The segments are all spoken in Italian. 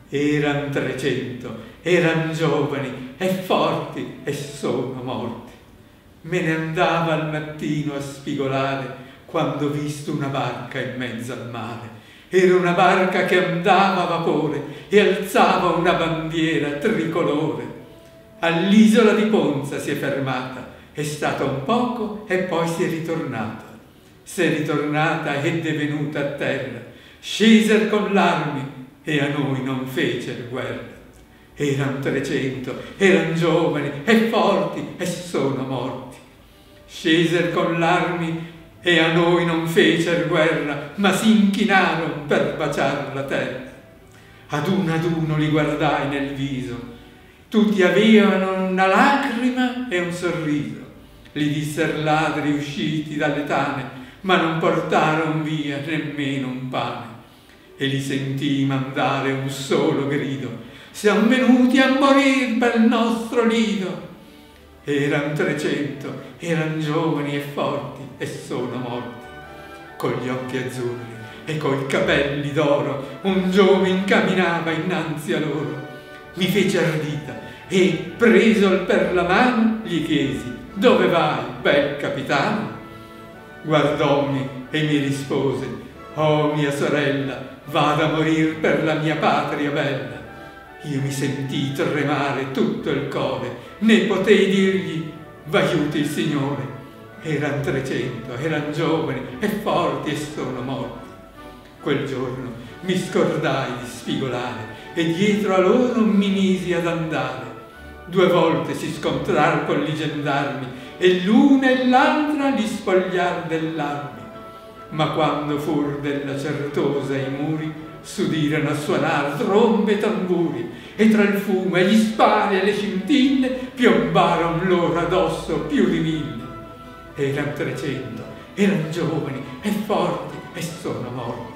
Eran 300, eran giovani e forti e sono morti. Me ne andava al mattino a spigolare quando ho visto una barca in mezzo al mare. Era una barca che andava a vapore e alzava una bandiera tricolore. All'isola di Ponza si è fermata, è stata un poco e poi si è ritornata. Si è ritornata ed è venuta a terra, sceser con l'armi e a noi non fecero guerra. Eran 300, eran giovani e forti e sono morti. Sceser con l'armi e a noi non fecero guerra, ma si inchinarono per baciar la terra. Ad uno li guardai nel viso, tutti avevano una lacrima e un sorriso. Li disser ladri usciti dalle tane, ma non portarono via nemmeno un pane. E li sentii mandare un solo grido: siamo venuti a morir per il nostro lido. Eran 300, eran giovani e forti e sono morti. Con gli occhi azzurri e coi capelli d'oro un giovane camminava innanzi a loro. Mi fece ardita e, preso per la mano, gli chiesi: dove vai, bel capitano? Guardòmi e mi rispose: oh mia sorella, vado a morir per la mia patria bella. Io mi sentii tremare tutto il core, né potei dirgli: v'aiuti il Signore. Eran 300, eran giovani e forti e sono morti. Quel giorno mi scordai di spigolare e dietro a loro mi misi ad andare. 2 volte si scontrarono con gli gendarmi e l'una e l'altra li spogliar dell'armi. Ma quando fur della Certosa i muri, s'udirono a suonar trombe e tamburi, e tra il fumo e gli spari e le scintille piombaron loro addosso più di 1000. Eran 300, eran giovani e forti e sono morti.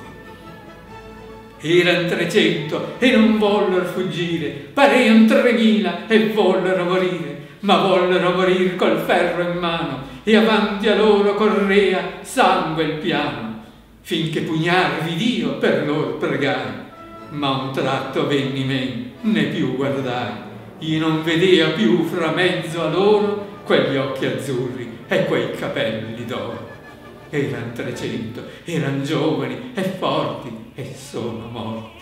Eran 300 e non vollero fuggire, parean 3000 e vollero morire, ma vollero morir col ferro in mano, e avanti a loro correa sangue il piano, finché pugnarvi Dio per loro pregai. Ma un tratto venni men, né più guardai, io non vedea più fra mezzo a loro quegli occhi azzurri e quei capelli d'oro. Eran 300, eran giovani e forti e sono morti.